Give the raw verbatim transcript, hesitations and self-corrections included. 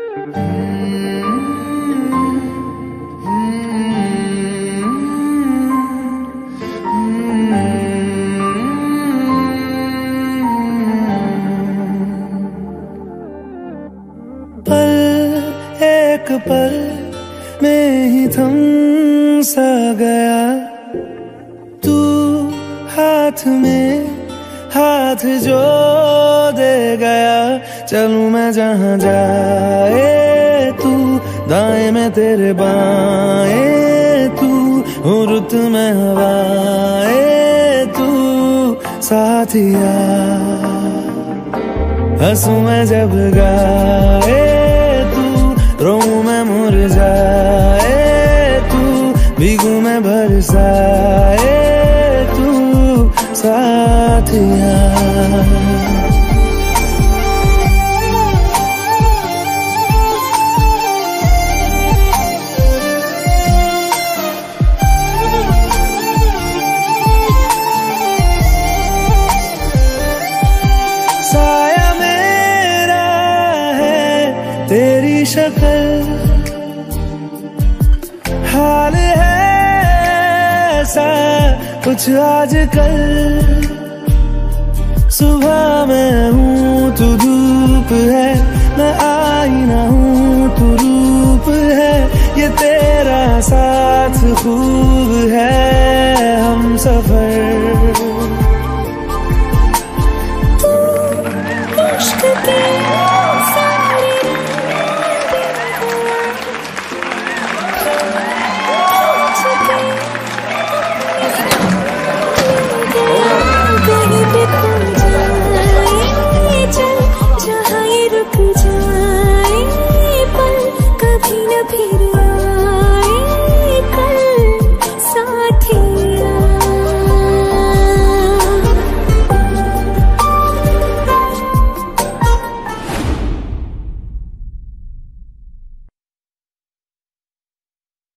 पल एक पल में ही थम सा गया तू हाथ में हाथ जो दे गया। चलूं मैं जहां जाए तू, दाएं में तेरे बाएं तू, हो रुत में हवाएं तू साथिया। हंसूं मैं जब गाए तू, रोऊं मैं मुरझाए तू, भीगूं मैं बरसाए तू साथिया। साया मेरा है तेरी शक्ल, हाल है ऐसा कुछ आजकल। सुबह मैं हूँ तू धूप है, मैं आईना हूँ तू रूप है। ये तेरा साथ खूब है हम सफर। तू इश्क की